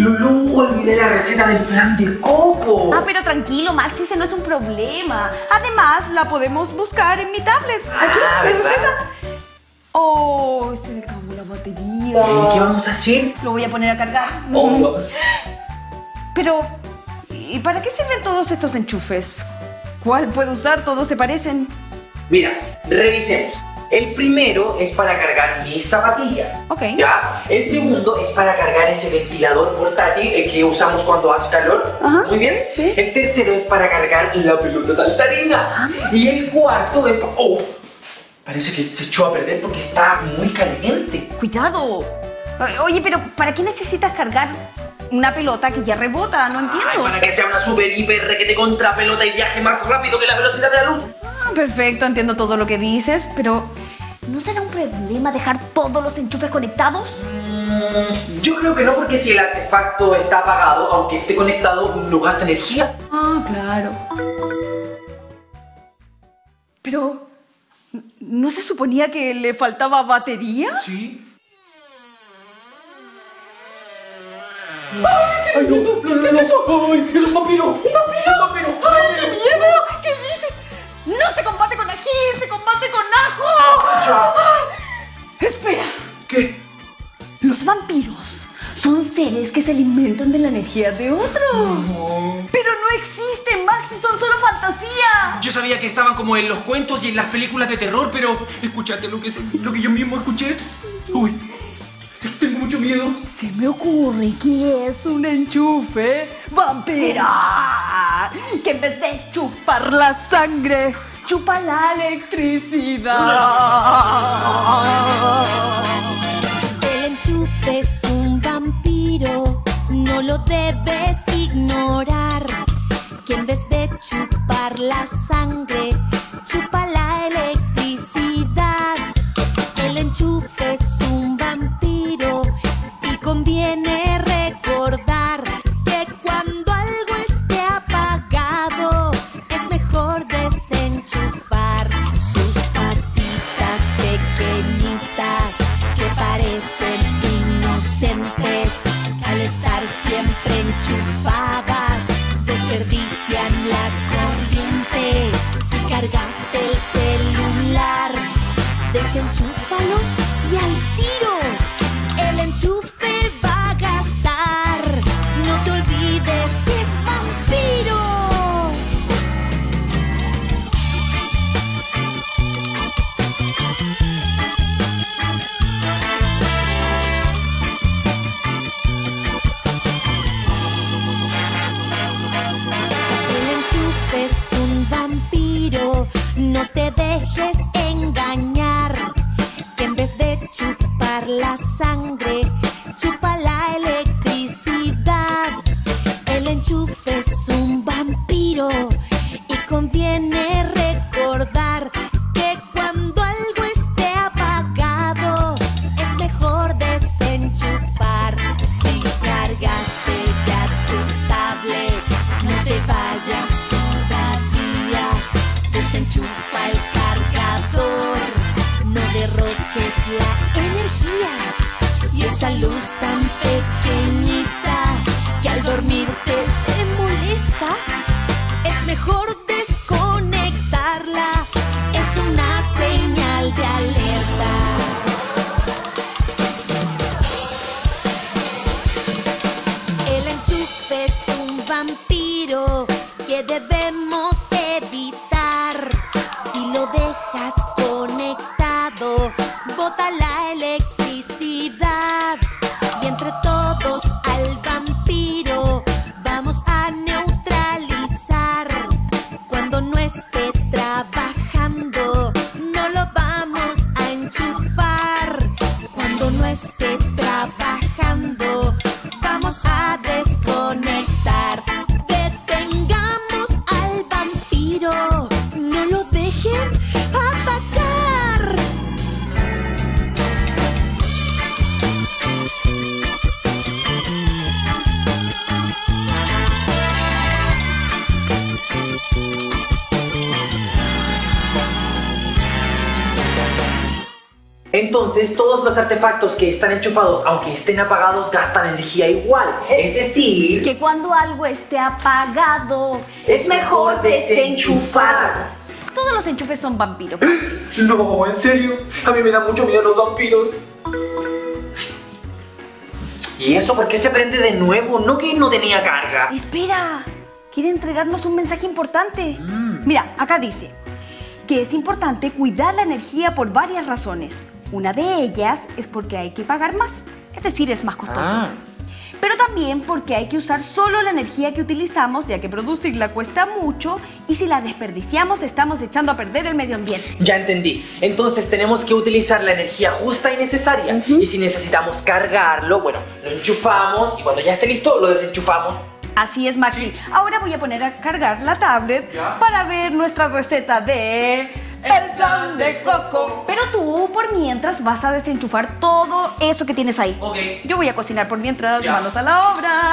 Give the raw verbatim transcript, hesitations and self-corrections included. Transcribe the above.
Lulú, olvidé la receta del flan de coco. Ah, pero tranquilo, Max, ese no es un problema. Además, la podemos buscar en mi tablet. Aquí, Ah, la ¿verdad? receta. Oh, se me acabó la batería. ¿Y qué vamos a hacer? Lo voy a poner a cargar. Oh. Pero, ¿y para qué sirven todos estos enchufes? ¿Cuál puedo usar? Todos se parecen. Mira, revisemos. El primero es para cargar mis zapatillas. Ok. ¿Ya? El segundo es para cargar ese ventilador portátil, el que usamos cuando hace calor. Ajá. Muy bien. Sí. El tercero es para cargar la pelota saltarina. Y el cuarto es para... ¡Oh! Parece que se echó a perder porque está muy caliente. Cuidado. Oye, pero ¿para qué necesitas cargar una pelota que ya rebota? No entiendo. Ay, para que sea una super hiper requete contra pelota y viaje más rápido que la velocidad de la luz. Ah, perfecto, entiendo todo lo que dices, pero ¿no será un problema dejar todos los enchufes conectados? Mm, yo creo que no, porque si el artefacto está apagado, aunque esté conectado, no gasta energía. Ah, claro. Pero, ¿no se suponía que le faltaba batería? Sí. ¡Ay, no! ¡No, no, no! ¿Qué es eso? ¡Ay, es un vampiro! ¡Un vampiro! ¡Un vampiro! ¡Ay, qué miedo! ¿Qué dices? ¡No se combate con ají! ¡Se combate con ajo! Ya. ¡Espera! ¿Qué? Los vampiros son seres que se alimentan de la energía de otros. No. Pero no existen, Maxi, son solo fantasía. Yo sabía que estaban como en los cuentos y en las películas de terror, pero escuchaste lo que, lo que yo mismo escuché. Uy, tengo mucho miedo. Se me ocurre que es un enchufe vampira, que en vez de chupar la sangre, chupa la electricidad. El enchufe es un vampiro, no lo debes ignorar. Que en vez de chupar la sangre, chupa la electricidad. El enchufe es un vampiro y conviene recordar que cuando algo esté apagado es mejor desenchufar. Sus patitas pequeñitas que parecen inocentes, al estar siempre enchufadas desperdician la corriente. Si cargaste el celular, desenchúfalo y al tiro el enchufe va a gastar. No te olvides que es vampiro. El enchufe es un vampiro, no te dejes engañar. Que en vez de chupar la sangre, chupa la electricidad. El enchufe es un vampiro y conviene recordar que cuando algo esté apagado es mejor desenchufar. Si cargaste ya tu tablet, no te vayas todavía. Desenchufa el cargador, no derroches la energía. Y esa luz tan pequeñita que al dormirte te molesta, es mejor desconectarla. Es una señal de alerta. El enchufe es un vampiro que debemos evitar. Si lo dejas conectado, bota la electricidad. Y entre todos al vampiro vamos a neutralizar. Cuando no esté trabajando, no lo vamos a enchufar. Cuando no esté trabajando, vamos a desconectar. Detengamos al vampiro, no lo dejen atacar. Entonces, todos los artefactos que están enchufados, aunque estén apagados, gastan energía igual. Es decir, Que cuando algo esté apagado, es mejor desenchufar. Todos los enchufes son vampiros, Maxi. No, ¿en serio? A mí me da mucho miedo los vampiros. ¿Y eso por qué se prende de nuevo? ¿No que no tenía carga? Espera, quiere entregarnos un mensaje importante. Mm. Mira, acá dice que es importante cuidar la energía por varias razones. Una de ellas es porque hay que pagar más, es decir, es más costoso. Ah. Pero también porque hay que usar solo la energía que utilizamos, ya que producirla cuesta mucho y si la desperdiciamos estamos echando a perder el medio ambiente. Ya entendí. Entonces tenemos que utilizar la energía justa y necesaria. Y si necesitamos cargarlo, bueno, lo enchufamos y cuando ya esté listo, lo desenchufamos. Así es, Maxi. Ahora voy a poner a cargar la tablet ¿Ya? para ver nuestra receta de... El flan de coco. Pero tú, por mientras, vas a desenchufar todo eso que tienes ahí. Ok. Yo voy a cocinar por mientras. Ya. Manos a la obra.